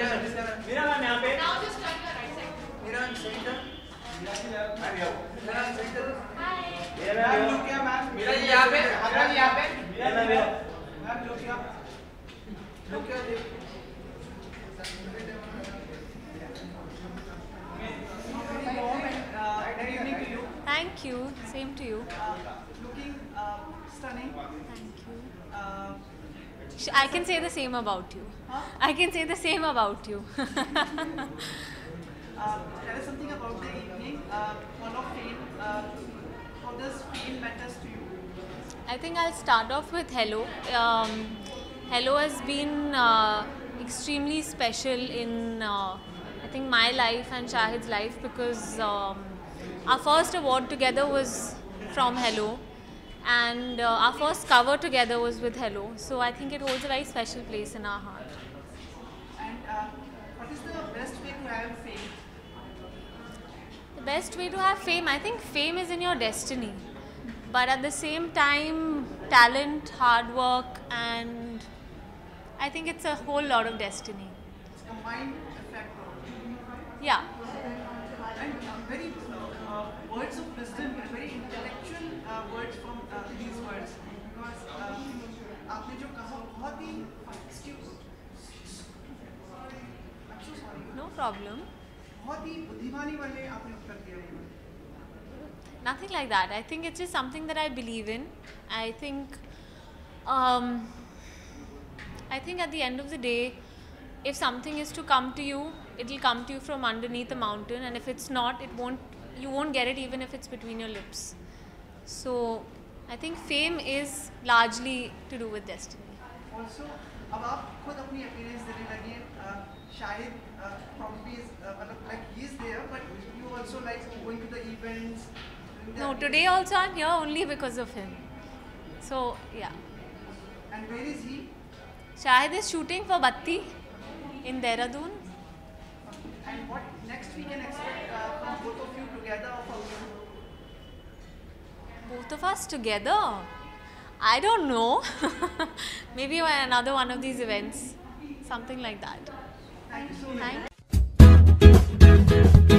मेरा मैम यहाँ पे Now just turn your right side. मेरा सेंटर मैम यहाँ मेरा सेंटर Hi. मैम लुक क्या मैम मेरा जी यहाँ पे मेरा जी यहाँ पे मेरा मैम लुक क्या Good evening to you. Thank you. Same to you. Looking stunning. Thank you. Uh, I can say the same about you. Huh? I can say the same about you. Tell us something about the evening. Hall of Fame. How does fame matters to you? I think I'll start off with Hello. Hello has been extremely special in I think my life and Shahid's life because our first award together was from Hello and our first cover together was with Hello. So I think it holds a very special place in our heart. And what is the best way to have fame? The best way to have fame, I think fame is in your destiny. But at the same time, talent, hard work, and I think it's a whole lot of destiny. It's combined effect. Yeah. And very words of wisdom, very intellectual words from these words. Because आपने जो कहा बहुत ही excuse. I'm so sorry. No problem. बहुत ही बुद्धिमानी वाले आपने उत्तर दिया है. Nothing like that. I think it's just something that I believe in. I think at the end of the day, if something is to come to you, it will come to you from underneath a mountain, and if it's not, you won't get it even if it's between your lips. So I think fame is largely to do with destiny. Also, अब आप खुद अपनी appearance देने लगी हैं. शायद probably is like he is there, but you also like going to the events. No, today also I'm here only because of him. So yeah. And where is he? Shahid is shooting for Batti in Dehradun. And what next we can expect from both of you together or from you? Both of us together? I don't know. Maybe another one of these events. Something like that. Thank you so much. Thank